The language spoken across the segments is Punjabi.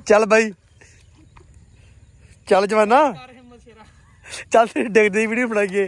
चल भाई चल जवाना चल डिगदी वीडियो बनाइए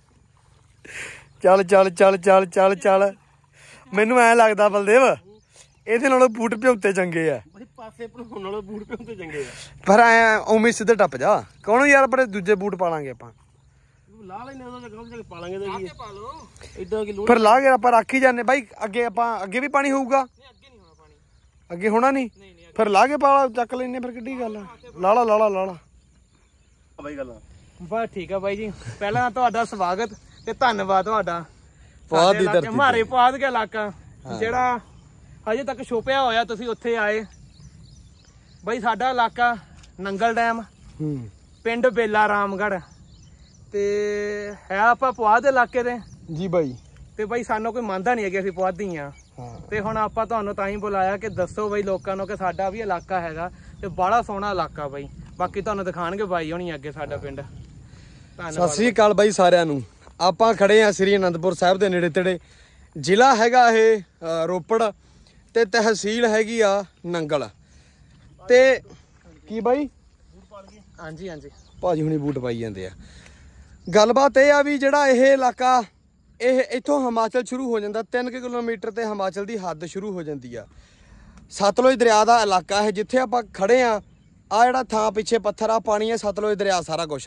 चल चल चल चल चल चल मैनू ऐ लगदा बलदेव ਇਹਦੇ ਨਾਲੋਂ ਬੂਟ ਭਿਉਂਤੇ ਚੰਗੇ ਆ ਪਾਸੇ ਭੁਲਾਉਣ ਨਾਲੋਂ ਬੂਟ ਭਿਉਂਤੇ ਚੰਗੇ ਆ ਪਰ ਐ ਉਵੇਂ ਸਿੱਧੇ ਟੱਪ ਜਾ ਕੌਣ ਯਾਰ ਪਰ ਦੂਜੇ ਬੂਟ ਪਾ ਲਾਂਗੇ ਆਪਾਂ ਲਾ ਲੈਨੇ ਉਹਦਾ ਜਗ੍ਹਾ ਪਾ ਲਾਂਗੇ ਤੇ ਪਾ ਲਓ ਇਦਾਂ ਕੀ ਲੋੜ ਫਿਰ ਲਾ ਕੇ ਆਪਾਂ ਰੱਖ ਹੀ ਜਾਂਦੇ ਬਾਈ ਅੱਗੇ ਆਪਾਂ ਅੱਗੇ ਵੀ ਪਾਣੀ ਹੋਊਗਾ ਨਹੀਂ ਅੱਗੇ ਨਹੀਂ ਹੋਣਾ ਪਾਣੀ ਅੱਗੇ ਹੋਣਾ ਨਹੀਂ ਫਿਰ ਲਾ ਕੇ ਪਾ ਚੱਕ ਲੈਨੇ ਫਿਰ ਕਿੱਡੀ ਗੱਲ ਆ ਲਾਲਾ ਲਾਲਾ ਲਾਲਾ ਬਾਈ ਗੱਲਾਂ ਬਸ ਠੀਕ ਆ ਬਾਈ ਜੀ ਪਹਿਲਾਂ ਤੁਹਾਡਾ ਸਵਾਗਤ ਤੇ ਧੰਨਵਾਦ ਤੁਹਾਡਾ ਪੁਆਧ ਦੀ ਧਰਤੀ ਮਾਰੇ ਪੁਆਧ ਕੇ ਇਲਾਕਾ ਜਿਹੜਾ ਹਜੇ ਤੱਕ ਛੋਪਿਆ ਹੋਇਆ ਤੁਸੀਂ ਉੱਥੇ ਆਏ ਬਾਈ ਸਾਡਾ ਇਲਾਕਾ ਨੰਗਲ ਡੈਮ ਪਿੰਡ ਬੇਲਾ ਰਾਮਗੜ੍ਹ ਤੇ ਹੈ ਆਪਾਂ ਪੁਆਧ ਦੇ ਇਲਾਕੇ ਦੇ ਜੀ ਬਾਈ ਤੇ ਬਾਈ ਸਾਨੂੰ ਕੋਈ ਮੰਨਦਾ ਨਹੀਂ ਹੈ ਕਿ ਅਸੀਂ ਪੁਆਧੀ ਆ ਤੇ ਹੁਣ ਆਪਾਂ ਤੁਹਾਨੂੰ ਤਾਂ ਹੀ ਬੁਲਾਇਆ ਕਿ ਦੱਸੋ ਬਾਈ ਲੋਕਾਂ ਨੂੰ ਕਿ ਸਾਡਾ ਵੀ ਇਲਾਕਾ ਹੈਗਾ ਤੇ ਬੜਾ ਸੋਹਣਾ ਇਲਾਕਾ ਬਾਈ ਬਾਕੀ ਤੁਹਾਨੂੰ ਦਿਖਾਣਗੇ ਬਾਈ ਹੋਣੀ ਅੱਗੇ ਸਾਡਾ ਪਿੰਡ ਸਤਿ ਸ੍ਰੀ ਅਕਾਲ ਬਾਈ ਸਾਰਿਆਂ ਨੂੰ ਆਪਾਂ ਖੜੇ ਆ ਸ੍ਰੀ ਅਨੰਦਪੁਰ ਸਾਹਿਬ ਦੇ ਨੇੜੇ ਤੇੜੇ ਜ਼ਿਲ੍ਹਾ ਹੈਗਾ ਇਹ ਰੋਪੜ ਤੇ ਤਹਿਸੀਲ ਹੈਗੀ ਆ ਨੰਗਲ ਤੇ ਕੀ ਬਾਈ ਹਾਂਜੀ ਹਾਂਜੀ ਭਾਜੀ ਹੁਣੀ ਬੂਟ ਪਾਈ ਜਾਂਦੇ ਆ ਗੱਲਬਾਤ ਇਹ ਆ ਵੀ ਜਿਹੜਾ ਇਹ ਇਲਾਕਾ ਇਹ ਇੱਥੋਂ ਹਿਮਾਚਲ ਸ਼ੁਰੂ ਹੋ ਜਾਂਦਾ 3 ਕਿਲੋਮੀਟਰ ਤੇ ਹਿਮਾਚਲ ਦੀ ਹੱਦ ਸ਼ੁਰੂ ਹੋ ਜਾਂਦੀ ਆ ਸਤਲੁਜ ਦਰਿਆ ਦਾ ਇਲਾਕਾ ਹੈ ਜਿੱਥੇ ਆਪਾਂ ਖੜੇ ਆ ਆ ਜਿਹੜਾ ਥਾਂ ਪਿੱਛੇ ਪੱਥਰ ਆ ਪਾਣੀ ਹੈ ਸਤਲੁਜ ਦਰਿਆ ਸਾਰਾ ਕੁਛ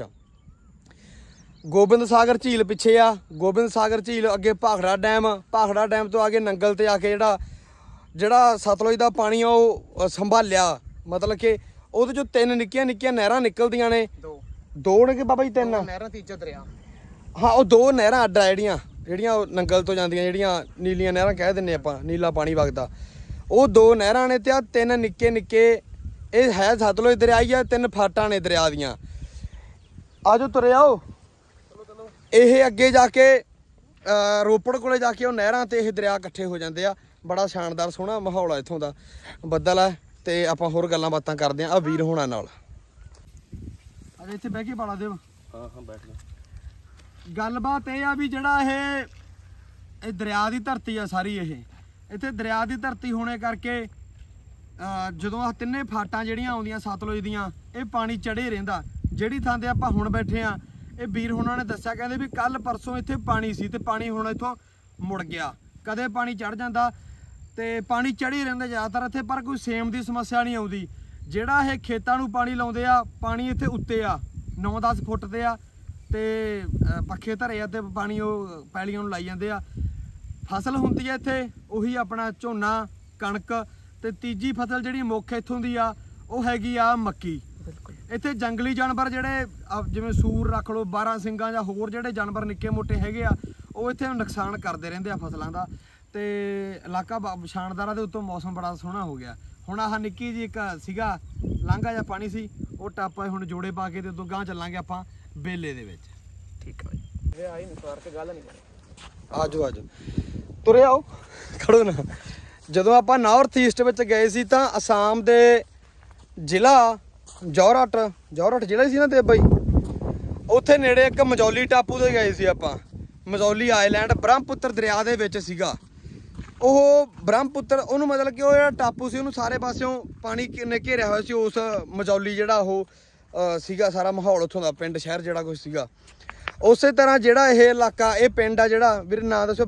ਗੋਬਿੰਦ ਸਾਗਰ ਝੀਲ ਪਿੱਛੇ ਆ ਗੋਬਿੰਦ ਸਾਗਰ ਝੀਲ ਅੱਗੇ ਭਾਖੜਾ ਡੈਮ ਤੋਂ ਅੱਗੇ ਨੰਗਲ ਤੇ ਆ ਕੇ ਜਿਹੜਾ ਸਤਲੁਜ ਦਾ ਪਾਣੀ ਆ ਉਹ ਸੰਭਾਲਿਆ ਮਤਲਬ ਕਿ ਉਹਦੇ ਚੋਂ 3 ਨਿੱਕੀਆਂ ਨਹਿਰਾਂ ਨਿਕਲਦੀਆਂ ਨੇ ਦੋ ਨੇ ਕਿ ਬਾਬਾ ਜੀ 3 ਨਹਿਰਾਂ ਤੀਜਾ ਦਰਿਆ ਹਾਂ ਉਹ 2 ਨਹਿਰਾਂ ਅੱਡ ਆ ਜਿਹੜੀਆਂ ਨੰਗਲ ਤੋਂ ਜਾਂਦੀਆਂ ਜਿਹੜੀਆਂ ਨੀਲੀਆਂ ਨਹਿਰਾਂ ਕਹਿ ਦਿੰਦੇ ਆਪਾਂ ਨੀਲਾ ਪਾਣੀ ਵਗਦਾ ਉਹ 2 ਨਹਿਰਾਂ ਨੇ ਤੇ ਆ 3 ਨਿੱਕੇ ਇਹ ਹੈ ਸਤਲੁਜ ਦਰਿਆ ਹੀ ਆ 3 ਫਾਟਾਂ ਨੇ ਦਰਿਆ ਦੀਆਂ ਆਜੋ ਤੁਰੇ ਆਓ ਇਹ ਅੱਗੇ ਜਾ ਕੇ ਰੋਪੜ ਕੋਲੇ ਜਾ ਕੇ ਉਹ ਨਹਿਰਾਂ ਤੇ ਇਹ ਦਰਿਆ ਇਕੱਠੇ ਹੋ ਜਾਂਦੇ ਆ ਬੜਾ ਸ਼ਾਨਦਾਰ ਸੋਹਣਾ ਮਾਹੌਲ ਆ ਇੱਥੋਂ ਦਾ ਬੱਦਲ ਆ ਤੇ ਆਪਾਂ ਹੋਰ ਗੱਲਾਂ ਬਾਤਾਂ ਕਰਦੇ ਆ ਵੀਰ ਹੋਣਾ ਨਾਲ ਅਜੇ ਇੱਥੇ ਬਹਿ ਕੇ ਪਾਲਾ ਦੇਵ ਹਾਂ ਬੈਠ ਲੈ ਗੱਲਬਾਤ ਇਹ ਆ ਵੀ ਜਿਹੜਾ ਇਹ ਦਰਿਆ ਦੀ ਧਰਤੀ ਆ ਸਾਰੀ ਇਹ ਇੱਥੇ ਦਰਿਆ ਦੀ ਧਰਤੀ ਹੋਣੇ ਕਰਕੇ ਜਦੋਂ ਆ 3 ਫਾਟਾਂ ਜਿਹੜੀਆਂ ਆਉਂਦੀਆਂ ਸਤਲੁਜ ਦੀਆਂ ਇਹ ਪਾਣੀ ਚੜੇ ਰਹਿੰਦਾ ਜਿਹੜੀ ਥਾਂ ਤੇ ਆਪਾਂ ਹੁਣ ਬੈਠੇ ਆ ਇਹ ਵੀਰ ਹੋਣਾ ਨੇ ਦੱਸਿਆ ਕਹਿੰਦੇ ਵੀ ਕੱਲ ਪਰਸੋਂ ਇੱਥੇ ਪਾਣੀ ਸੀ ਤੇ ਪਾਣੀ ਹੁਣ ਇੱਥੋਂ ਮੁੜ ਗਿਆ ਕਦੇ ਪਾਣੀ ਚੜ ਜਾਂਦਾ ਤੇ ਪਾਣੀ ਚੜੀ ਰਹਿੰਦਾ ਜ਼ਿਆਦਾਤਰ ਇੱਥੇ ਪਰ ਕੋਈ ਸੇਮ ਦੀ ਸਮੱਸਿਆ ਨਹੀਂ ਆਉਂਦੀ ਜਿਹੜਾ ਇਹ ਖੇਤਾਂ ਨੂੰ ਪਾਣੀ ਲਾਉਂਦੇ ਆ ਪਾਣੀ ਇੱਥੇ ਉੱਤੇ ਆ 9-10 ਫੁੱਟ ਤੇ ਆ ਤੇ ਪੱਖੇ ਧਰੇ ਆ ਤੇ ਪਾਣੀ ਉਹ ਪੈਲੀਆਂ ਨੂੰ ਲਾਈ ਜਾਂਦੇ ਆ ਫਸਲ ਹੁੰਦੀ ਆ ਇੱਥੇ ਉਹੀ ਆਪਣਾ ਝੋਨਾ ਕਣਕ ਤੇ ਤੀਜੀ ਫਸਲ ਜਿਹੜੀ ਮੁੱਖ ਇੱਥੋਂ ਦੀ ਆ ਉਹ ਹੈਗੀ ਆ ਮੱਕੀ ਇੱਥੇ ਜੰਗਲੀ ਜਾਨਵਰ ਜਿਹੜੇ ਜਿਵੇਂ ਸੂਰ ਰੱਖ ਲਓ 12 ਸਿੰਘਾਂ ਜਾਂ ਹੋਰ ਜਿਹੜੇ ਜਾਨਵਰ ਨਿੱਕੇ ਮੋਟੇ ਹੈਗੇ ਆ ਉਹ ਇੱਥੇ ਨੁਕਸਾਨ ਕਰਦੇ ਰਹਿੰਦੇ ਆ ਫਸਲਾਂ ਦਾ ਤੇ ਇਲਾਕਾ ਸ਼ਾਨਦਾਰਾਂ ਦੇ ਉੱਤੋਂ ਮੌਸਮ ਬੜਾ ਸੋਹਣਾ ਹੋ ਗਿਆ ਹੁਣ ਆਹ ਨਿੱਕੀ ਜੀ ਇੱਕ ਸੀਗਾ ਲਾਂਘਾ ਜਾਂ ਪਾਣੀ ਸੀ ਉਹ ਟਾਪਾ ਹੁਣ ਜੋੜੇ ਪਾ ਕੇ ਤੇ ਉਦੋਂ ਗਾਂ ਚੱਲਾਂਗੇ ਆਪਾਂ ਬੇਲੇ ਦੇ ਵਿੱਚ ਠੀਕ ਹੈ ਬਾਈ ਇਹ ਆਈ ਨਿਸਾਰ ਤੇ ਗੱਲ ਨਹੀਂ ਆਜੋ ਤੁਰੇ ਆਓ ਖੜੋ ਨਾ ਜਦੋਂ ਆਪਾਂ ਨਾਰਥ ਈਸਟ ਵਿੱਚ ਗਏ ਸੀ ਤਾਂ ਅਸਾਮ ਦੇ ਜ਼ਿਲ੍ਹਾ ਜੌਰਹਟ ਜ਼ਿਲ੍ਹਾ ਸੀ ਨਾ ਤੇ ਬਾਈ ਉੱਥੇ ਨੇੜੇ ਇੱਕ ਮਜੌਲੀ ਟਾਪੂ ਤੇ ਗਏ ਸੀ ਆਪਾਂ ਮਜੌਲੀ ਆਈਲੈਂਡ ਬ੍ਰਹਮਪੁੱਤਰ ਦਰਿਆ ਦੇ ਵਿੱਚ ਸੀਗਾ ਉਹ ਬ੍ਰਹਮਪੁੱਤਰ ਉਹਨੂੰ ਮਤਲਬ ਕਿ ਉਹ ਜਿਹੜਾ ਟਾਪੂ ਸੀ ਉਹਨੂੰ ਸਾਰੇ ਪਾਸਿਓਂ ਪਾਣੀ ਨੇ ਘੇਰਿਆ ਹੋਇਆ ਸੀ ਉਸ ਮਜੌਲੀ ਜਿਹੜਾ ਉਹ ਸੀਗਾ ਸਾਰਾ ਮਾਹੌਲ ਉੱਥੋਂ ਦਾ ਪਿੰਡ ਸ਼ਹਿਰ ਜਿਹੜਾ ਕੁਛ ਸੀਗਾ ਉਸੇ ਤਰ੍ਹਾਂ ਜਿਹੜਾ ਇਹ ਇਲਾਕਾ ਇਹ ਪਿੰਡ ਆ ਜਿਹੜਾ ਵੀਰ ਨਾਂ ਦੱਸੋ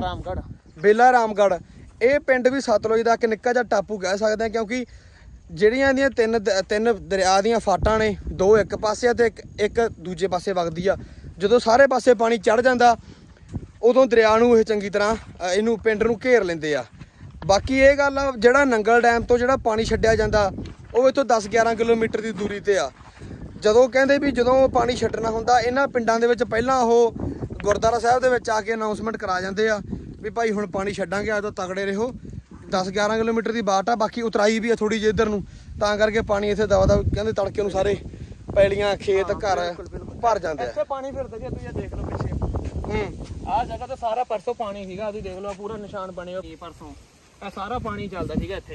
ਬੇਲਾ ਰਾਮਗੜ੍ਹ ਇਹ ਪਿੰਡ ਵੀ ਸਤਲੁਜ ਦਾ ਇੱਕ ਨਿੱਕਾ ਜਿਹਾ ਟਾਪੂ ਕਹਿ ਸਕਦੇ ਆ ਕਿਉਂਕਿ ਜਿਹੜੀਆਂ ਇਹਦੀਆਂ ਤਿੰਨ ਦਰਿਆ ਦੀਆਂ ਫਾਟਾਂ ਨੇ 2 ਇੱਕ ਪਾਸੇ ਆ ਤੇ ਇੱਕ ਦੂਜੇ ਪਾਸੇ ਵਗਦੀ ਆ ਜਦੋਂ ਸਾਰੇ ਪਾਸੇ ਪਾਣੀ ਚੜ ਜਾਂਦਾ ਉਦੋਂ ਦਰਿਆ ਨੂੰ ਇਹ ਚੰਗੀ ਤਰ੍ਹਾਂ ਇਹਨੂੰ ਪਿੰਡ ਨੂੰ ਘੇਰ ਲੈਂਦੇ ਆ ਬਾਕੀ ਇਹ ਗੱਲ ਆ ਜਿਹੜਾ ਨੰਗਲ ਡੈਮ ਤੋਂ ਜਿਹੜਾ ਪਾਣੀ ਛੱਡਿਆ ਜਾਂਦਾ ਉਹ ਇੱਥੋਂ 10-11 ਕਿਲੋਮੀਟਰ ਦੀ ਦੂਰੀ ਤੇ ਆ ਜਦੋਂ ਕਹਿੰਦੇ ਵੀ ਜਦੋਂ ਪਾਣੀ ਛੱਡਣਾ ਹੁੰਦਾ ਇਹਨਾਂ ਪਿੰਡਾਂ ਦੇ ਵਿੱਚ ਪਹਿਲਾਂ ਉਹ ਗੁਰਦੁਆਰਾ ਸਾਹਿਬ ਦੇ ਵਿੱਚ ਆ ਕੇ ਅਨਾਉਂਸਮੈਂਟ ਕਰਾ ਜਾਂਦੇ ਆ ਵੀ ਭਾਈ ਹੁਣ ਪਾਣੀ ਛੱਡਾਂਗੇ ਆ ਤਾਂ ਤਗੜੇ ਰਹੋ 10-11 ਕਿਲੋਮੀਟਰ ਦੀ ਬਾਟ ਆ ਬਾਕੀ ਉਤਰਾਈ ਵੀ ਆ ਥੋੜੀ ਜਿਹੀ ਇੱਧਰ ਨੂੰ ਤਾਂ ਕਰਕੇ ਪਾਣੀ ਇੱਥੇ ਦਵਾ ਕਹਿੰਦੇ ਤੜਕੇ ਨੂੰ ਸਾਰੇ ਪੈਲੀਆਂ ਖੇਤ ਘਰ ਭਰ ਜਾਂਦੇ ਆ ਇੱਥੇ ਪਾਣੀ ਫਿਰਦਾ ਜੀ ਤੁਸੀਂ ਇਹ ਦੇਖ ਲਓ ਪਿੱਛੇ ਆਹ ਜਗ੍ਹਾ ਤੇ ਸਾਰਾ ਪਰਸੋਂ ਪਾਣੀ ਸੀਗਾ ਤੁਸੀਂ ਦੇਖ ਲਓ ਪੂਰਾ ਨਿਸ਼ਾਨ ਬਣੇ ਹੋਏ ਪਰਸੋਂ ਇਹ ਸਾਰਾ ਪਾਣੀ ਚੱਲਦਾ ਸੀਗਾ ਇੱਥੇ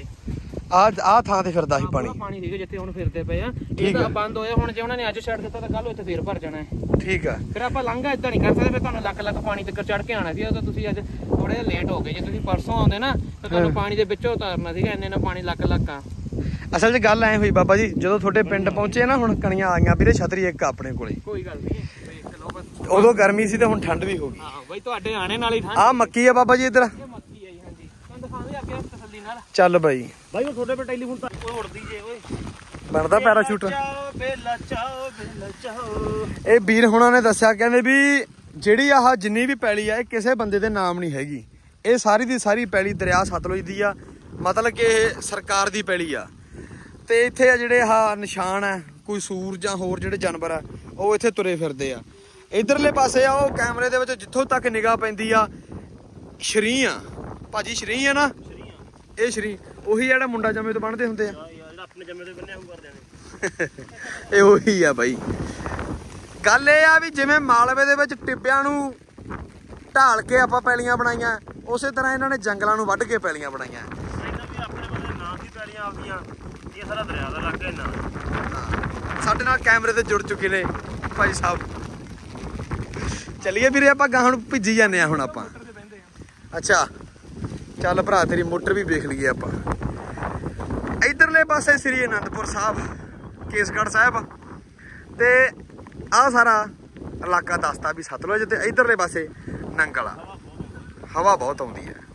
ਆਹ ਥਾਂ ਤੇ ਫਿਰਦਾ ਸੀ ਪਾਣੀ ਸੀਗਾ ਜਿੱਥੇ ਹੁਣ ਫਿਰਦੇ ਪਏ ਆ ਇਹ ਤਾਂ ਬੰਦ ਹੋਇਆ ਹੁਣ ਜੇ ਉਹਨਾਂ ਨੇ ਅੱਜ ਛੱਡ ਦਿੱਤਾ ਤਾਂ ਕੱਲ ਇੱਥੇ ਫੇਰ ਭਰ ਜਾਣਾ ਹੈ ਠੀਕ ਆ ਫਿਰ ਆਪਾਂ ਲੰਘਾ ਇਦਾਂ ਨਹੀਂ ਕਰ ਸਕਦੇ ਫਿਰ ਤੁਹਾਨੂੰ ਲੱਖ ਪਾਣੀ ਤੱਕ ਚੜ ਕੇ ਆਉਣਾ ਸੀ ਉਹ ਤਾਂ ਤੁਸੀਂ ਅੱਜ ਥੋੜੇ ਜਿਹਾ ਲੇਟ ਹੋ ਗਏ ਜੇ ਤੁਸੀਂ ਪਰਸੋਂ ਆਉਂਦੇ ਨਾ ਤਾਂ ਤੁਹਾਨੂੰ ਪਾਣੀ ਦੇ ਵਿੱਚੋਂ ਉਤਾਰਨਾ ਸੀਗਾ ਇੰਨੇ ਨਾਲ ਪਾਣੀ ਲੱਖ ਆ ਅਸਲ 'ਚ ਗੱਲ ਐ ਹੋਈ ਬਾਬਾ ਜੀ, ਜਦੋਂ ਤੁਹਾਡੇ ਪਿੰਡ ਪਹੁੰਚੇ ਨਾ, ਹੁਣ ਕਣੀਆਂ ਆ ਗਈਆਂ ਵੀਰੇ, ਛਤਰੀ ਇੱਕ ਆਪਣੇ ਕੋਲੇ। ਕੋਈ ਗੱਲ ਨਹੀਂ, ਵੇਖ ਲਓ ਬਸ। ਉਦੋਂ ਗਰਮੀ ਸੀ ਤੇ ਹੁਣ ਠੰਡ ਵੀ ਹੋ ਗਈ। ਹਾਂ ਬਾਈ, ਤੁਹਾਡੇ ਆਣੇ ਨਾਲ ਹੀ ਠੰਡ। ਆ ਮੱਕੀ ਆ ਬਾਬਾ ਜੀ ਇੱਧਰ। ਮੱਕੀ ਆ ਜੀ, ਹਾਂਜੀ। ਤੁਹਾਨੂੰ ਦਿਖਾਉਂਦੇ ਅੱਗੇ ਤਸੱਲੀ ਨਾਲ। ਚੱਲ ਬਾਈ, ਬਾਈ ਉਹ ਤੁਹਾਡੇ ਪਰ ਟੈਲੀਫੋਨ ਤਾਂ ਉੜਦੀ ਜੇ ਓਏ, ਬਣਦਾ ਪੈਰਾਸ਼ੂਟ। ਬੇਲਾ ਚਾਓ ਬੇਲਾ ਚਾਓ। ਇਹ ਵੀਰ ਹੁਣਾਂ ਨੇ ਦੱਸਿਆ, ਕਹਿੰਦੇ ਵੀ ਜਿਹੜੀ ਆਹ ਜਿੰਨੀ ਵੀ ਪੈਲੀ ਆ, ਇਹ ਕਿਸੇ ਬੰਦੇ ਦੇ ਨਾਮ ਨਹੀਂ ਹੈਗੀ। ਇਹ ਸਾਰੀ ਦੀ ਸਾਰੀ ਪੈਲੀ ਦਰਿਆ ਸਤਲੁਜ ਦੀ ਆ, ਮਤਲਬ ਕਿ ਇਹ ਸਰਕਾਰ ਦੀ ਪੈਲੀ ਆ। ਤੇ ਇੱਥੇ ਆ ਜਿਹੜੇ ਆਹ ਨਿਸ਼ਾਨ ਆ, ਕੋਈ ਸੂਰ ਜਾਂ ਹੋਰ ਜਿਹੜੇ ਜਾਨਵਰ ਆ, ਉਹ ਇੱਥੇ ਤੁਰੇ ਫਿਰਦੇ ਆ। ਇਧਰਲੇ ਪਾਸੇ ਆ ਉਹ ਕੈਮਰੇ ਦੇ ਵਿੱਚ ਜਿੱਥੋਂ ਤੱਕ ਨਿਗਾਹ ਪੈਂਦੀ ਆ, ਸ਼ਰੀ ਆ ਭਾਜੀ, ਸ਼ਰੀ ਆ ਨਾ ਇਹ, ਸ਼ਰੀ ਉਹੀ ਜਿਹੜਾ ਮੁੰਡਾ ਜੰਮੇ ਤੋਂ ਬੰਨਦੇ ਹੁੰਦੇ ਆ, ਆਪਣੇ ਜੰਮੇ ਤੋਂ ਬੰਨਿਆ ਹੋਊ ਕਰਦੇ ਨੇ। ਇਹ ਉਹੀ ਆ ਬਾਈ। ਗੱਲ ਇਹ ਆ ਵੀ ਜਿਵੇਂ ਮਾਲਵੇ ਦੇ ਵਿੱਚ ਟਿੱਬਿਆਂ ਨੂੰ ਢਾਲ ਕੇ ਆਪਾਂ ਪੈਲੀਆਂ ਬਣਾਈਆਂ, ਉਸੇ ਤਰ੍ਹਾਂ ਇਹਨਾਂ ਨੇ ਜੰਗਲਾਂ ਨੂੰ ਵੱਢ ਕੇ ਪੈਲੀਆਂ ਬਣਾਈਆਂ। ਇਹਨਾਂ ਵੀ ਆਪਣੇ ਬੰਦੇ ਨਾਂ ਦੀ ਪੈਲੀਆਂ ਆਉਂਦੀਆਂ, ਇਹ ਸਾਰਾ ਦਰਿਆ ਦਾ ਇਲਾਕਾ ਇਹਨਾਂ। ਸਾਡੇ ਨਾਲ ਕੈਮਰੇ ਤੇ ਜੁੜ ਚੁੱਕੇ ਨੇ ਭਾਈ ਸਾਹਿਬ। ਚੱਲੀਏ ਵੀਰੇ, ਆਪਾਂ ਗਾਹਾਂ ਨੂੰ ਭਿੱਜੀ ਜਾਂਦੇ ਆ ਹੁਣ ਆਪਾਂ। ਅੱਛਾ ਚੱਲ ਭਰਾ, ਤੇਰੀ ਮੋਟਰ ਵੀ ਵੇਖ ਲਈਏ ਆਪਾਂ। ਇਧਰਲੇ ਪਾਸੇ ਸ੍ਰੀ ਅਨੰਦਪੁਰ ਸਾਹਿਬ, ਕੇਸਗੜ੍ਹ ਸਾਹਿਬ, ਤੇ ਆਹ ਸਾਰਾ ਇਲਾਕਾ ਦੱਸਦਾ ਵੀ ਸਤਲੁਜ, ਤੇ ਇਧਰਲੇ ਪਾਸੇ ਨੰਗਲ ਆ। ਹਵਾ ਬਹੁਤ ਆਉਂਦੀ ਹੈ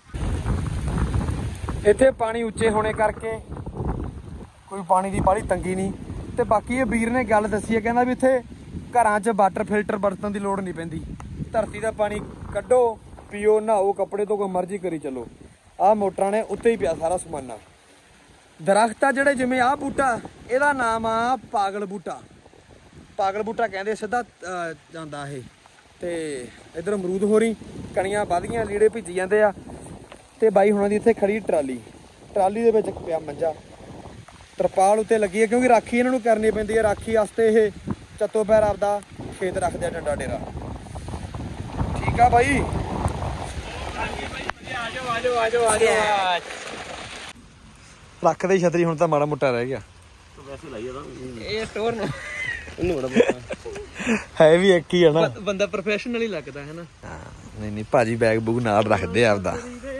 ਇੱਥੇ। ਪਾਣੀ ਉੱਚੇ ਹੋਣੇ ਕਰਕੇ ਕੋਈ ਪਾਣੀ ਦੀ ਬਾਹਲੀ ਤੰਗੀ ਨਹੀਂ। ਤੇ ਬਾਕੀ ਇਹ ਵੀਰ ਨੇ ਗੱਲ ਦੱਸੀ ਹੈ, ਕਹਿੰਦਾ ਵੀ ਇੱਥੇ ਘਰਾਂ 'ਚ ਵਾਟਰ ਫਿਲਟਰ ਵਰਤਣ ਦੀ ਲੋੜ ਨਹੀਂ ਪੈਂਦੀ। ਧਰਤੀ ਦਾ ਪਾਣੀ ਕੱਢੋ, ਪੀਓ, ਨਹਾਓ, ਕੱਪੜੇ ਤੋਂ ਕੋਈ ਮਰਜ਼ੀ ਕਰੀ ਚੱਲੋ। ਆਹ ਮੋਟਰਾਂ ਨੇ ਉੱਤੇ ਹੀ ਪਿਆ ਸਾਰਾ ਸਮਾਨਾ। ਦਰਖਤ ਆ ਜਿਹੜੇ, ਜਿਵੇਂ ਆਹ ਬੂਟਾ, ਇਹਦਾ ਨਾਮ ਆ ਪਾਗਲ ਬੂਟਾ। ਪਾਗਲ ਬੂਟਾ ਕਹਿੰਦੇ, ਸਿੱਧਾ ਜਾਂਦਾ ਇਹ। ਤੇ ਇੱਧਰ ਅਮਰੂਦ ਹੋ ਰਹੀ, ਕਣੀਆਂ ਵੱਧ ਗਈਆਂ, ਲੀੜੇ ਭਿੱਜੀ ਜਾਂਦੇ ਆ। ਤੇ ਬਾਈ ਹੁਣਾਂ ਦੀ ਇੱਥੇ ਖੜੀ ਟਰਾਲੀ, ਟਰਾਲੀ ਦੇ ਵਿੱਚ ਪਿਆ ਮੰਜਾ, ਤਰਪਾਲ ਉੱਤੇ ਲੱਗੀ ਹੈ, ਕਿਉਂਕਿ ਰਾਖੀ ਇਹਨਾਂ ਨੂੰ ਕਰਨੀ ਪੈਂਦੀ ਹੈ। ਰਾਖੀ ਵਾਸਤੇ ਇਹ ਚੱਤੋ ਪੈਰ ਆਪਦਾ ਖੇਤ ਰੱਖਦੇ ਆ, ਡੰਡਾ ਡੇਰਾ। ਠੀਕ ਆ ਬਾਈ। ਰੱਖ ਦੇ ਛਤਰੀ, ਹੁਣ ਤਾਂ ਮਾੜਾ ਮੋਟਾ ਰਹਿ ਗਿਆ। ਵੈਸੇ ਲਾਈ ਇਹਦਾ ਇਹ ਸਟੋਰ ਨੂੰ, ਇਹਨੂੰ ਬੜਾ ਹੈ ਵੀ ਇੱਕ ਹੀ ਆ ਨਾ, ਬੰਦਾ ਪ੍ਰੋਫੈਸ਼ਨਲ ਹੀ ਲੱਗਦਾ ਹੈ ਨਾ। ਨਹੀਂ ਨਹੀਂ ਭਾਜੀ, ਬੈਗ ਬੂਗ ਨਾਲ ਰੱਖਦੇ ਆ ਆਪਦਾ।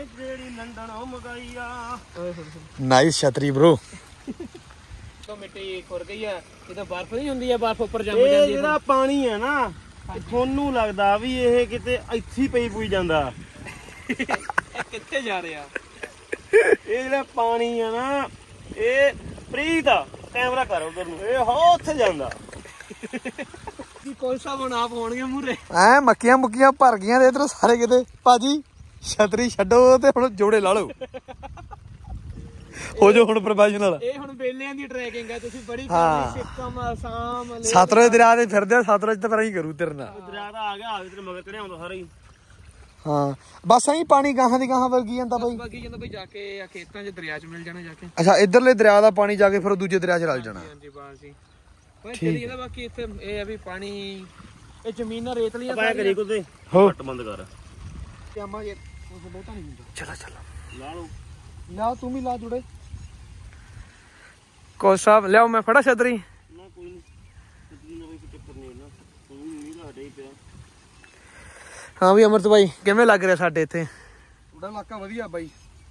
ਨਾਈਸ ਛਤਰੀ ਬ్రో। तो मिट्टी खुर गई है, ये तो बर्फ नहीं ਹੁੰਦੀ ਹੈ, ਬਰਫ਼ ਉੱਪਰ ਜੰਮ ਜਾਂਦੀ ਹੈ। ਇਹ ਜਿਹੜਾ ਪਾਣੀ ਹੈ ਨਾ, ਤੁਹਾਨੂੰ ਲੱਗਦਾ ਵੀ ਇਹ ਕਿਤੇ ਇੱਥੇ ਹੀ ਪਈ ਪੂਈ ਜਾਂਦਾ। ਕਿੱਥੇ ਜਾ ਰਿਹਾ ਇਹ ਜਿਹੜਾ ਪਾਣੀ ਹੈ ਨਾ, ਇਹ ਪ੍ਰੀਤ ਕੈਮਰਾ ਕਰ ਉਧਰ ਨੂੰ, ਇਹ ਹੋ ਉੱਥੇ ਜਾਂਦਾ। ਕੀ ਕੋਈ ਸਾ ਬਣਾ ਆਪ ਹੋਣਗੇ ਮੂਰੇ ਐ ਮੱਕੀਆਂ ਮੁੱਕੀਆਂ ਭਰ ਗਈਆਂ ਤੇ ਇਧਰ ਸਾਰੇ ਕਿਤੇ। ਭਾਜੀ ਛਤਰੀ ਛੱਡੋ ਤੇ ਹੁਣ ਜੋੜੇ ਲਾ ਲਓ, ਹੋ ਜੋ ਹੁਣ ਪ੍ਰੋਫੈਸ਼ਨਲ। ਇਹ ਹੁਣ ਬੇਲਿਆਂ ਦੀ ਟਰੈਕਿੰਗ ਹੈ, ਤੁਸੀਂ ਬੜੀ ਸਿੱਕਮ, ਆਸਾਮ, ਸਤਲੁਜ ਦਰਿਆ ਦੇ ਫਿਰਦੇ, ਸਤਲੁਜ ਤੇ ਫਿਰ ਹੀ ਕਰੂ ਤੇਰੇ ਨਾਲ। ਦਰਿਆ ਦਾ ਆ ਗਿਆ, ਤੇਰੇ ਮਗਰ ਚੜਿਆ ਹੁੰਦਾ ਸਾਰਾ ਹੀ। ਹਾਂ ਬਸ ਐਂ ਪਾਣੀ ਗਾਹਾਂ ਦੀ ਗਾਹਾਂ ਵਰਗੀ ਜਾਂਦਾ ਬਾਈ, ਵਗੀ ਜਾਂਦਾ ਬਈ। ਜਾ ਕੇ ਆ ਖੇਤਾਂ 'ਚ ਦਰਿਆ 'ਚ ਮਿਲ ਜਾਣਾ ਜਾ ਕੇ। ਅੱਛਾ ਇਧਰਲੇ ਦਰਿਆ ਦਾ ਪਾਣੀ ਜਾ ਕੇ ਫਿਰ ਦੂਜੇ ਦਰਿਆ 'ਚ ਰਲ ਜਾਣਾ। ਹਾਂਜੀ ਬਾਸ ਜੀ। ਠੀਕ ਹੈ। ਬਾਕੀ ਇੱਥੇ ਇਹ ਆ ਵੀ ਪਾਣੀ, ਇਹ ਜ਼ਮੀਨਾਂ ਰੇਤਲੀਆਂ ਪਾਇਆ ਕਰੀ ਕੁੱਤੇ ਘੱਟ ਬੰਦ ਕਰ ਕਿਆਮਾ ਜੇ ਬਹੁਤਾ ਨਹੀਂ ਹੁੰਦਾ। ਚਲਾ ਚਲਾ ਲਾ ਲਓ, ਲਾ ਤੂੰ ਵੀ ਲਾ ਜੁੜੇ। ਕੋਚ ਸਾਹਿਬ ਲਿਆਓ, ਮੈਂ ਫੜਾ ਛਤਰੀ ਨਾ। ਕੋਈ ਨਹੀਂ, ਛਤਰੀ ਦਾ ਕੋਈ ਚੱਕਰ ਨਹੀਂ ਨਾ, ਤੂੰ ਵੀ ਨਹੀਂ ਹਟੇ ਹੀ ਪਿਆ। ਹਾਂ ਵੀ ਅਮਰਤ ਬਾਈ, ਕਿਵੇਂ ਲੱਗ ਰਿਹਾ ਸਾਡੇ ਇੱਥੇ? ਤੁਹਾਡਾ ਇਲਾਕਾ ਵਧੀਆ ਬਾਈ।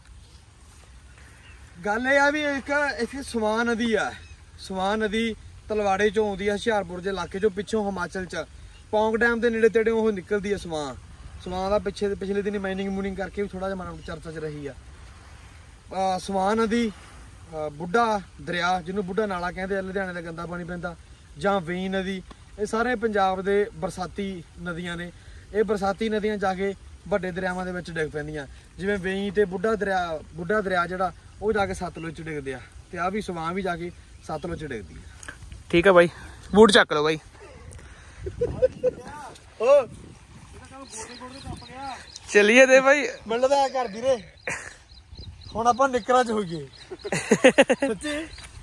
ਗੱਲ ਇਹ ਆ ਵੀ ਇੱਕ ਇੱਥੇ ਸਵਾਨ ਨਦੀ ਆ। ਸਵਾਨ ਨਦੀ ਤਲਵਾੜੇ ਚੋਂ ਆਉਂਦੀ ਆ, ਹੁਸ਼ਿਆਰਪੁਰ ਦੇ ਇਲਾਕੇ ਚੋਂ, ਪਿੱਛੋਂ ਹਿਮਾਚਲ ਚ ਪੌਂਗ ਡੈਮ ਦੇ ਨੇੜੇ ਤੇੜੇ ਉਹ ਨਿਕਲਦੀ ਆ ਸਵਾਂ। ਸਵਾਂ ਦਾ ਪਿਛਲੇ ਦਿਨ ਮਾਈਨਿੰਗ ਮੂਨਿੰਗ ਕਰਕੇ ਵੀ ਥੋੜਾ ਜਿਹਾ ਮਾੜਾ ਚਰਚਾ ਚ ਰਹੀ ਆ। ਸਵਾਂ ਨਦੀ, ਬੁੱਢਾ ਦਰਿਆ ਜਿਹਨੂੰ ਬੁੱਢਾ ਨਾਲਾ ਕਹਿੰਦੇ ਆ, ਲੁਧਿਆਣੇ ਦਾ ਗੰਦਾ ਪਾਣੀ ਪੈਂਦਾ, ਜਾਂ ਵੇਈ ਨਦੀ, ਇਹ ਸਾਰੇ ਪੰਜਾਬ ਦੇ ਬਰਸਾਤੀ ਨਦੀਆਂ ਨੇ। ਇਹ ਬਰਸਾਤੀ ਨਦੀਆਂ ਜਾ ਕੇ ਵੱਡੇ ਦਰਿਆਵਾਂ ਦੇ ਵਿੱਚ ਡਿੱਗ ਪੈਂਦੀਆਂ, ਜਿਵੇਂ ਵੇਈ ਤੇ ਬੁੱਢਾ ਦਰਿਆ ਜਿਹੜਾ ਉਹ ਜਾ ਕੇ ਸਤਲੁਜ ਚ ਡਿੱਗਦੇ ਆ, ਤੇ ਆ ਵੀ ਸਵਾਂ ਵੀ ਜਾ ਕੇ ਸਤਲੁਜ ਚ ਡਿੱਗਦੀ ਆ। ਠੀਕ ਆ ਬਾਈ, ਬੂਟ ਚੱਕ ਲਓ ਬਾਈ। ਚੱਲੀਏ ਦੇ ਬਾਈ, ਮਿਲਦਾ ਘਰ ਵੀਰੇ। ਹੁਣ ਆਪਾਂ ਨਿਕਰਾਂ ਚ ਹੋਈਏ ਸੱਚੀ।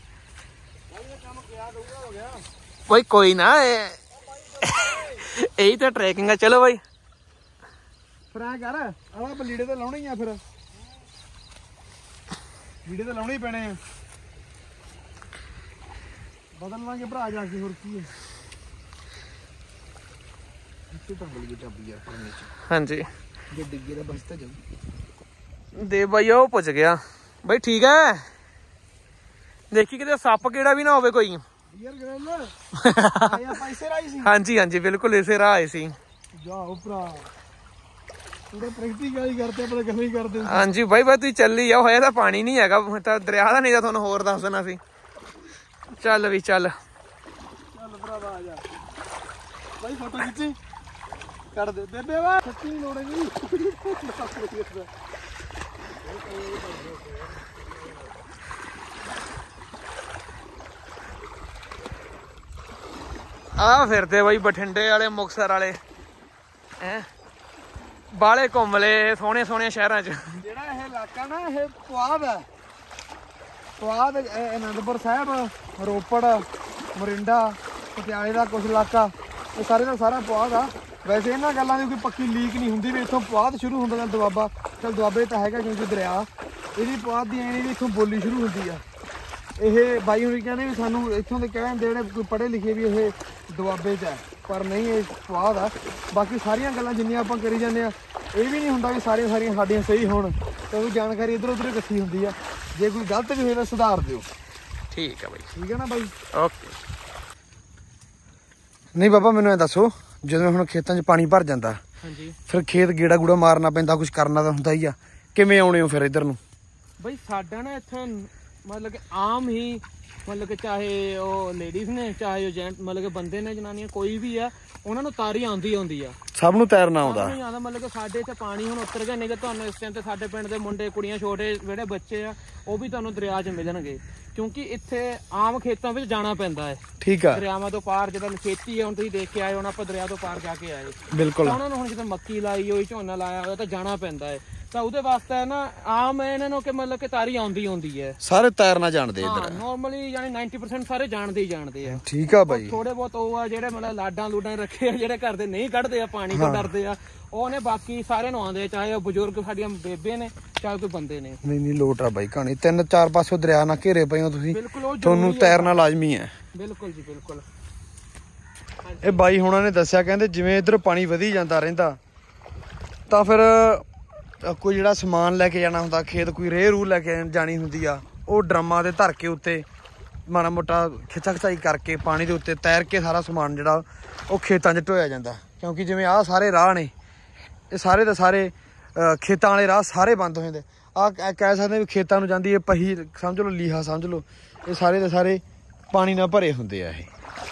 ਬਾਈ ਕੋਈ ਨਾ, ਇਹੀ ਤਾਂ ਟਰੈਕਿੰਗ ਆ। ਚਲੋ ਬਾਈ ਫਿਰ ਐ ਕਰ, ਆਹ ਲੀੜੇ ਤੇ ਲਾਉਣੇ ਹੀ ਆ, ਫਿਰ ਲੀੜੇ ਤੇ ਲਾਉਣੇ ਹੀ ਪੈਣੇ ਆ। ਬਦਲ ਲਾਂਗੇ ਭਰਾ ਜਾ ਕੇ, ਹੋਰ ਕੀ ਹੈ। ਹਾਂਜੀ ਜੇ ਡਿੱਗੇ ਦਾ ਬਸ ਤਾਂ ਜਾਊ। ਦੇ ਬਾਈ ਉਹ ਪੁੱਛ ਗਿਆ ਬਾਈ। ਠੀਕ ਹੈ ਦੇਖੀ ਕਿਤੇ ਸੱਪ ਕਿਹੜਾ ਵੀ ਨਾ ਹੋਵੇ ਕੋਈ। ਯਾਰ ਗੱਲ ਆਇਆ ਪੈਸੇ ਰਾਈ ਸੀ। ਹਾਂਜੀ ਹਾਂਜੀ ਬਿਲਕੁਲ ਇਸੇ ਰਾਹ ਆਏ ਸੀ। ਜਾਓ ਭਰਾ ਥੋੜਾ ਪ੍ਰੈਕਟੀਕਲ ਹੀ ਕਰਦੇ ਆਪਣੇ ਗੱਲਾਂ ਹੀ ਕਰਦੇ। ਹਾਂਜੀ ਬਾਈ ਤੁਸੀਂ ਚੱਲੀ ਜਾਓ, ਹੋਇਆ ਤਾਂ ਪਾਣੀ ਨਹੀਂ ਹੈਗਾ ਤਾਂ ਦਰਿਆ ਦਾ, ਨਹੀਂ ਤਾਂ ਤੁਹਾਨੂੰ ਹੋਰ ਦੱਸ ਦੇਣਾ ਸੀ। ਚੱਲ ਵੀ ਚੱਲ ਭਰਾਵਾ ਆ ਜਾ ਬਾਈ ਫੋਟੋ ਖਿੱਚੀ ਕੱਢ ਦੇ ਬੇਬੇ ਵਾ ਸੱਚੀ ਲੋੜੇਗੀ। ਆ ਫਿਰਦੇ ਬਾਈ ਬਠਿੰਡੇ ਵਾਲੇ ਮੁਕਤਸਰ ਵਾਲੇ ਹੈ ਬਾਲੇ ਘੁੰਮ ਲਏ ਸੋਹਣੇ ਸੋਹਣੇ ਸ਼ਹਿਰਾਂ 'ਚ। ਜਿਹੜਾ ਇਹ ਇਲਾਕਾ ਨਾ ਇਹ ਪੁਆਧ ਹੈ। ਪੁਆਧ ਅਨੰਦਪੁਰ ਸਾਹਿਬ, ਰੋਪੜ, ਮੋਰਿੰਡਾ, ਪਟਿਆਲੇ ਦਾ ਕੁਝ ਇਲਾਕਾ ਇਹ ਸਾਰੇ ਦਾ ਸਾਰਾ ਪੁਆਧ ਆ। ਵੈਸੇ ਇਹਨਾਂ ਗੱਲਾਂ ਦੀ ਕੋਈ ਪੱਕੀ ਲੀਕ ਨਹੀਂ ਹੁੰਦੀ ਵੀ ਇੱਥੋਂ ਪੁਆਧ ਸ਼ੁਰੂ ਹੁੰਦਾ ਜਾਂ ਦੁਆਬਾ। ਚਲ ਦੁਆਬੇ ਤਾਂ ਹੈਗਾ ਕਿਉਂਕਿ ਦਰਿਆ ਇਹਦੀ ਪੁਆਧ ਦੀ ਐਂ ਵੀ ਇੱਥੋਂ ਬੋਲੀ ਸ਼ੁਰੂ ਹੁੰਦੀ ਆ। ਇਹ ਬਾਈ ਹੁਣ ਕਹਿੰਦੇ ਵੀ ਸਾਨੂੰ ਇੱਥੋਂ ਦੇ ਕਹਿੰਦੇ ਜਿਹੜੇ ਕੋਈ ਪੜ੍ਹੇ ਲਿਖੇ ਵੀ ਇਹ ਦੁਆਬੇ 'ਚ ਹੈ, ਪਰ ਨਹੀਂ ਇਹ ਪੁਆਧ ਆ। ਬਾਕੀ ਸਾਰੀਆਂ ਗੱਲਾਂ ਜਿੰਨੀਆਂ ਆਪਾਂ ਕਰੀ ਜਾਂਦੇ ਆ ਇਹ ਵੀ ਨਹੀਂ ਹੁੰਦਾ ਵੀ ਸਾਰੀਆਂ ਸਾਡੀਆਂ ਸਹੀ ਹੋਣ, ਕਿਉਂਕਿ ਜਾਣਕਾਰੀ ਇੱਧਰ ਉੱਧਰ ਇਕੱਠੀ ਹੁੰਦੀ ਆ। ਜੇ ਕੋਈ ਗਲਤ ਵੀ ਹੋਏ ਤਾਂ ਸੁਧਾਰ ਦਿਓ। ਠੀਕ ਆ ਬਾਈ। ਠੀਕ ਹੈ ਨਾ ਬਾਈ। ਓਕੇ। ਨਹੀਂ ਬਾਬਾ ਮੈਨੂੰ ਇਹ ਦੱਸੋ, ਜਦੋਂ ਹੁਣ ਖੇਤਾਂ 'ਚ ਪਾਣੀ ਭਰ ਜਾਂਦਾ ਹਾਂਜੀ ਫਿਰ ਖੇਤ ਗੇੜਾ ਗੂੜਾ ਮਾਰਨਾ ਪੈਂਦਾ, ਕੁਝ ਕਰਨਾ ਤਾਂ ਹੁੰਦਾ ਹੀ ਆ। ਕਿਵੇਂ ਆਉਣੇ ਹੋ ਫਿਰ ਇੱਧਰ ਨੂੰ? ਬਈ ਸਾਡਾ ਨਾ ਇੱਥੇ ਮਤਲਬ ਕਿ ਆਮ ਹੀ ਮਤਲਬ ਕਿ ਚਾਹੇ ਉਹ ਲੇਡੀਜ਼ ਨੇ ਚਾਹੇ ਉਹ ਜੈਂਟ ਮਤਲਬ ਕਿ ਬੰਦੇ ਨੇ ਜਨਾਨੀਆਂ ਕੋਈ ਵੀ ਆ, ਉਹਨਾਂ ਨੂੰ ਤਾਰੀ ਆਉਂਦੀ ਆ। ਸਭ ਨੂੰ ਤੈਰਨਾ ਆਉਂਦਾ। ਨਹੀਂ ਆਉਂਦਾ ਮਤਲਬ ਕਿ ਸਾਡੇ ਇੱਥੇ ਪਾਣੀ ਹੁਣ ਉਤਰ ਗਿਆ, ਨਹੀਂ ਕਿ ਤੁਹਾਨੂੰ ਇਸ ਟਾਈਮ ਤੇ ਸਾਡੇ ਪਿੰਡ ਦੇ ਮੁੰਡੇ ਕੁੜੀਆਂ ਛੋਟੇ ਜਿਹੜੇ ਬੱਚੇ ਆ ਉਹ ਵੀ ਤੁਹਾਨੂੰ ਦਰਿਆ 'ਚ ਮਿਲਣਗੇ, ਕਿਉਂਕਿ ਇੱਥੇ ਆਮ ਖੇਤਾਂ ਵਿੱਚ ਜਾਣਾ ਪੈਂਦਾ ਹੈ। ਠੀਕ ਆ। ਦਰਿਆਵਾਂ ਤੋਂ ਪਾਰ ਜਦੋਂ ਖੇਤੀ ਹੈ, ਹੁਣ ਤੁਸੀਂ ਦੇਖ ਕੇ ਆਏ ਹੁਣ ਆਪਾਂ ਦਰਿਆ ਤੋਂ ਪਾਰ ਜਾ ਕੇ ਆਏ। ਬਿਲਕੁਲ। ਉਹਨਾਂ ਨੂੰ ਹੁਣ ਜਦੋਂ ਮੱਕੀ ਲਾਈ ਹੋਈ, ਝੋਨਾ ਲਾਇਆ ਹੋਇਆ ਤਾਂ ਜਾਣਾ ਪੈਂਦਾ ਹੈ, ਤਾਂ ਉਹਦੇ ਵਾਸਤੇ ਨਾ ਆਮ ਇਹਨਾਂ ਨੂੰ ਕਿ ਮਤਲਬ ਕਿ ਤਾਰੀ ਆਉਂਦੀ ਹੈ। ਸਾਰੇ ਤੈਰਨਾ ਜਾਣਦੇ ਇੱਧਰ। ਨਾਰਮਲੀ ਯਾਨੀ 90% ਸਾਰੇ ਜਾਣਦੇ ਹੀ ਜਾਣਦੇ ਆ। ਠੀਕ ਆ ਬਾਈ। ਥੋੜੇ ਬਹੁਤ ਉਹ ਆ ਜਿਹੜੇ ਮਤਲਬ ਲਾਡਾਂ ਲੂਡਾਂ ਰੱਖੇ ਆ, ਜਿਹੜੇ ਘਰ ਦੇ ਨਹੀਂ ਕੱਢਦੇ ਆ, ਪਾਣੀ ਤੋਂ ਡਰਦੇ ਆ, ਉਹ ਨੇ। ਬਾਕੀ ਸਾਰਿਆਂ ਨੂੰ ਆਉਂਦੇ ਆ, ਚਾਹੇ ਉਹ ਬਜ਼ੁਰਗ ਸਾਡੀਆਂ ਬੇਬੇ ਨੇ ਚਾਹੇ ਕੋਈ ਬੰਦੇ ਨੇ। ਨਹੀਂ ਲੋਟ ਆ ਬਾਈ ਕਹਾਣੀ। 3-4 ਪਾਸੋਂ ਦਰਿਆ ਨਾਲ ਘੇਰੇ ਪਏ ਹੋ ਤੁਸੀਂ, ਬਿਲਕੁਲ ਤੁਹਾਨੂੰ ਤੈਰਨਾ ਲਾਜ਼ਮੀ ਹੈ। ਬਿਲਕੁਲ ਜੀ ਬਿਲਕੁਲ। ਇਹ ਬਾਈ ਹੁਣਾਂ ਨੇ ਦੱਸਿਆ, ਕਹਿੰਦੇ ਜਿਵੇਂ ਇੱਧਰ ਪਾਣੀ ਵਧੀ ਜਾਂਦਾ ਰਹਿੰਦਾ ਤਾਂ ਫਿਰ ਕੋਈ ਜਿਹੜਾ ਸਮਾਨ ਲੈ ਕੇ ਜਾਣਾ ਹੁੰਦਾ ਖੇਤ, ਕੋਈ ਰੇਹ ਰੂ ਲੈ ਕੇ ਜਾਣੀ ਹੁੰਦੀ ਆ, ਉਹ ਡਰਮਾਂ ਦੇ ਧਰ ਕੇ ਉੱਤੇ ਮਾੜਾ ਮੋਟਾ ਖਿੱਚਾ ਖਿਚਾਈ ਕਰਕੇ ਪਾਣੀ ਦੇ ਉੱਤੇ ਤੈਰ ਕੇ ਸਾਰਾ ਸਮਾਨ ਜਿਹੜਾ ਉਹ ਖੇਤਾਂ 'ਚ ਢੋਇਆ ਜਾਂਦਾ। ਕਿਉਂਕਿ ਜਿਵੇਂ ਆਹ ਸਾਰੇ ਰਾਹ ਨੇ ਇਹ ਸਾਰੇ ਦੇ ਸਾਰੇ ਖੇਤਾਂ ਵਾਲੇ ਰਾਹ ਸਾਰੇ ਬੰਦ ਹੋ ਜਾਂਦੇ। ਆਹ ਕਹਿ ਸਕਦੇ ਵੀ ਖੇਤਾਂ ਨੂੰ ਜਾਂਦੀ ਇਹ ਪਹੀ ਸਮਝ ਲਓ, ਲੀਹਾ ਸਮਝ ਲਓ, ਇਹ ਸਾਰੇ ਦੇ ਸਾਰੇ ਪਾਣੀ ਨਾਲ ਭਰੇ ਹੁੰਦੇ ਆ। ਇਹ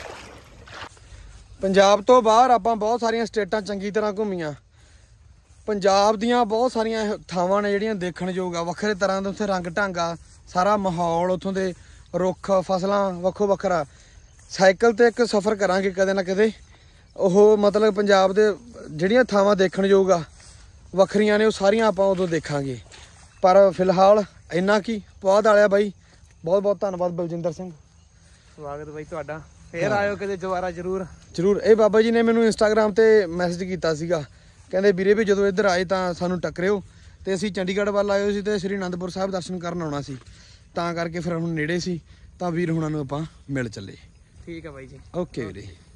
ਪੰਜਾਬ ਤੋਂ ਬਾਹਰ ਆਪਾਂ ਬਹੁਤ ਸਾਰੀਆਂ ਸਟੇਟਾਂ ਚੰਗੀ ਤਰ੍ਹਾਂ ਘੁੰਮੀਆਂ। ਪੰਜਾਬ ਦੀਆਂ ਬਹੁਤ ਸਾਰੀਆਂ ਥਾਵਾਂ ਨੇ ਜਿਹੜੀਆਂ ਦੇਖਣ ਯੋਗ ਆ। ਵੱਖਰੇ ਤਰ੍ਹਾਂ ਦੇ ਉੱਥੇ ਰੰਗ ਢੰਗ ਆ, ਸਾਰਾ ਮਾਹੌਲ, ਉੱਥੋਂ ਦੇ ਰੁੱਖ ਫਸਲਾਂ ਵੱਖੋ ਵੱਖਰਾ। ਸਾਈਕਲ ਤੇ ਇੱਕ ਸਫ਼ਰ ਕਰਾਂਗੇ ਕਦੇ ਨਾ ਕਦੇ। ਉਹ ਮਤਲਬ ਪੰਜਾਬ ਦੇ ਜਿਹੜੀਆਂ ਥਾਵਾਂ ਦੇਖਣ ਯੋਗ ਆ ਵੱਖਰੀਆਂ ਨੇ, ਉਹ ਸਾਰੀਆਂ ਆਪਾਂ ਉਦੋਂ ਦੇਖਾਂਗੇ। ਪਰ ਫਿਲਹਾਲ ਇੰਨਾ ਕੀ ਪੁਆਧ ਵਾਲਿਆ ਬਾਈ। ਬਹੁਤ ਬਹੁਤ ਧੰਨਵਾਦ ਬਲਜਿੰਦਰ ਸਿੰਘ। ਸਵਾਗਤ ਬਾਈ ਤੁਹਾਡਾ, ਫੇਰ ਆਇਓ ਕਦੇ ਦੁਬਾਰਾ ਜ਼ਰੂਰ। ਇਹ ਬਾਬਾ ਜੀ ਨੇ ਮੈਨੂੰ ਇੰਸਟਾਗ੍ਰਾਮ ਤੇ ਮੈਸੇਜ ਕੀਤਾ ਸੀਗਾ, ਕਹਿੰਦੇ ਵੀਰੇ ਵੀ ਜਦੋਂ ਇੱਧਰ ਆਏ ਤਾਂ ਸਾਨੂੰ ਟੱਕਰਿਓ। ਤੇ ਅਸੀਂ ਚੰਡੀਗੜ੍ਹ ਵੱਲ ਆਏ ਸੀ ਤੇ ਸ੍ਰੀ ਅਨੰਦਪੁਰ ਸਾਹਿਬ ਦਰਸ਼ਨ ਕਰਨ ਆਉਣਾ ਸੀ, ਤਾਂ ਕਰਕੇ ਫਿਰ ਹੁਣ ਨੇੜੇ ਸੀ ਤਾਂ ਵੀਰ ਹੁਣਾਂ ਨੂੰ ਆਪਾਂ ਮਿਲ ਚੱਲੇ। ਠੀਕ ਹੈ ਬਾਈ ਜੀ। ਓਕੇ ਵੀਰੇ।